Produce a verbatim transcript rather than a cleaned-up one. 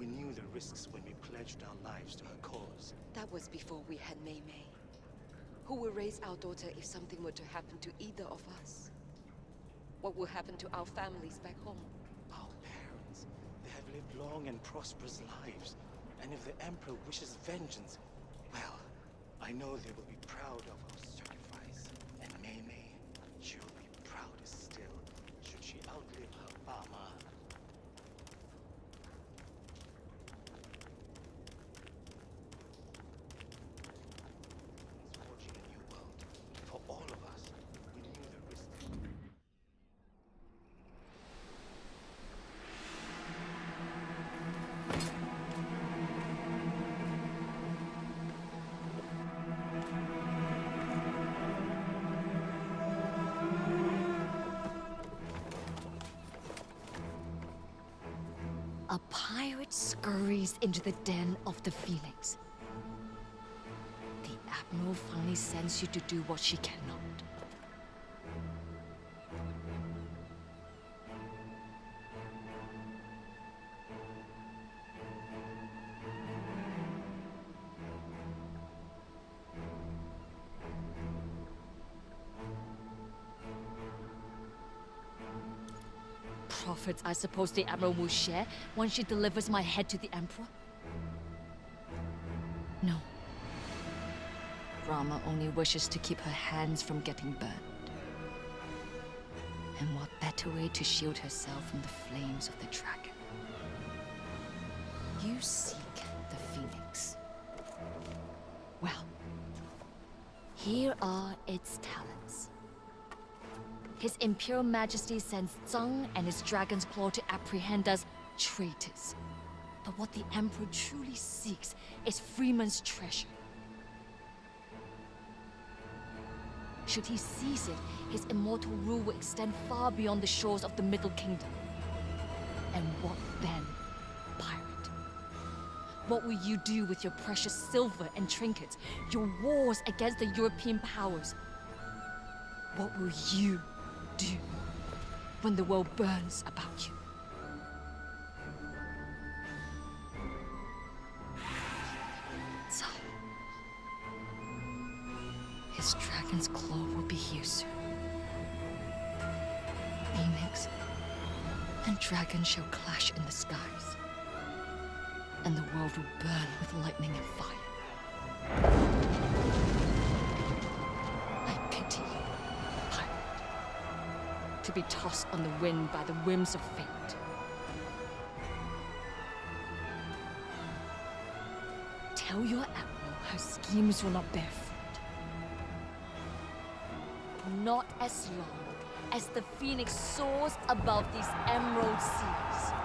We knew the risks when we pledged our lives to her cause. That was before we had Mei Mei. Who will raise our daughter if something were to happen to either of us? What will happen to our families back home? Our parents, they have lived long and prosperous lives. And if the Emperor wishes vengeance, well, I know they will be proud of our sacrifice. And Mei Mei, she will be proudest still, should she outlive her Bama. It's forging a new world. For all of us, we knew the risks. A pirate scurries into the den of the Phoenix. The Admiral finally sends you to do what she cannot. Profits, I suppose the Admiral will share once she delivers my head to the Emperor? No. Rama only wishes to keep her hands from getting burned. And what better way to shield herself from the flames of the dragon? You seek the Phoenix. Well, here are its talents. His Imperial Majesty sends Zhang and his Dragon's Claw to apprehend us traitors. But what the Emperor truly seeks is Freeman's treasure. Should he seize it, his immortal rule will extend far beyond the shores of the Middle Kingdom. And what then, pirate? What will you do with your precious silver and trinkets, your wars against the European powers? What will you do when the world burns about you? So, his Dragon's Claw will be here soon. Phoenix and dragon shall clash in the skies, and the world will burn with lightning and fire. I pity you, pirate, to be tossed on the wind by the whims of fate. Tell your admiral her schemes will not bear fruit. Not as long as the Phoenix soars above these emerald seas.